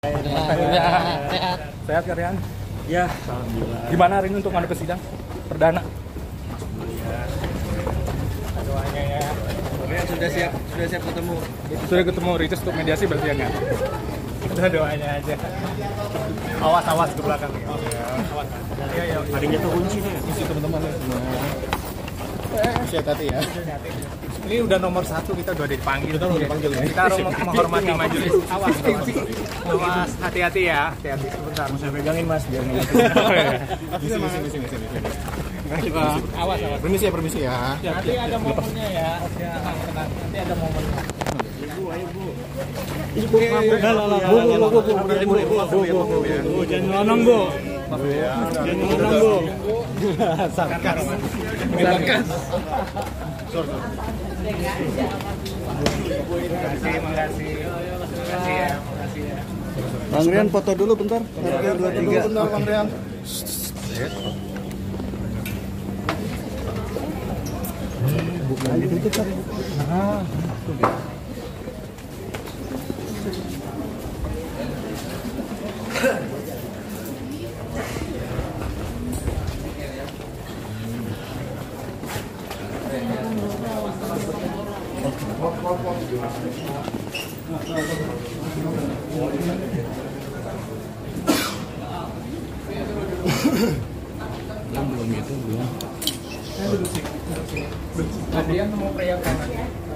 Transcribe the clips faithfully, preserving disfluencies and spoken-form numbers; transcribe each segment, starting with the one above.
Sehat. Sehat. Sehat kalian? Ya, alhamdulillah. Gimana hari ini untuk menghadapi sidang perdana? Doanya ya. Oke, sudah siap, sudah siap ketemu. Sudah ketemu Ricis untuk mediasi berarti ya nggak? Udah doanya aja. Awas awas ke belakang. Oh, ya. Awas. Iya ya. Ada jatuh kunci nih. Kunci teman-teman. Hati-hati ya. Ini udah nomor satu, kita udah dipanggil. Kita udah dipanggil ya. Kita harus menghormati majelis. Awas, awas. Awas, hati-hati ya. Hati-hati sebentar. Saya pegangin Mas biar nggak. Sini sini sini sini. Awas, awas. Permisi ya, permisi ya. Nanti ada momennya ya. Ya, tenang. Nanti ada momennya. Ibu, ayo Bu. Ibu, Bu, Bu, Bu, Bu, Bu, jangan nyelonong Bu. Jangan nyelonong Bu. Sarkas. Sarkas. Sorry. Terima kasih, terima kasih. Terima kasih ya, terima kasih ya. Bang Rian foto dulu bentar. Satu, dua, tiga. Bentar Bang Rian. Bukan ditutup kan? Nah. Yang belum itu belum. Adrian mau pria kanan.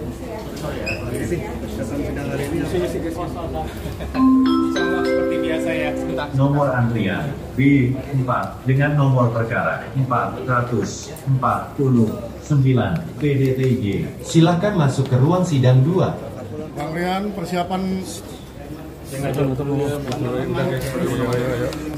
Seperti biasa ya. Sebentar. Nomor antrian B empat dengan nomor perkara empat satu empat sembilan P D T J. Silakan masuk ke ruang sidang dua. Bang Rian persiapan. Betul betul.